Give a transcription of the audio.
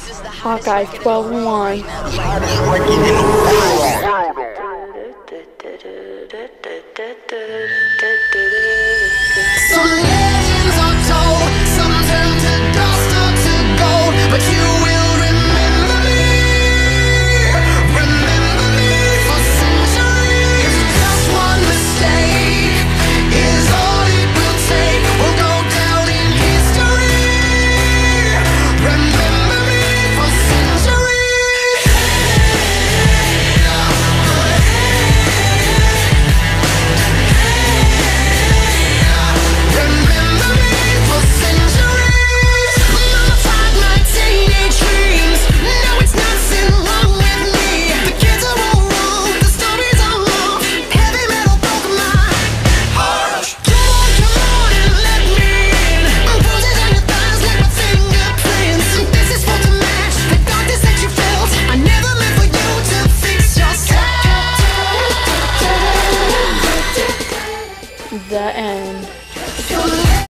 Hawkeye 12-1. Some legends are told, some turn to dust or to gold, but you will remember me for centuries. Just one mistake is all it will take. We'll go down in history. Remember me for centuries. Remember me for centuries. Mama tried my teenage dreams. No, it's nothing wrong with me. The kids are all wrong, the stories are long. Heavy metal broke my heart. Come on and let me in. Bruises on your thighs like my fingerprints. This is for to match the darkness that you felt. I never meant for you to fix yourself. The end.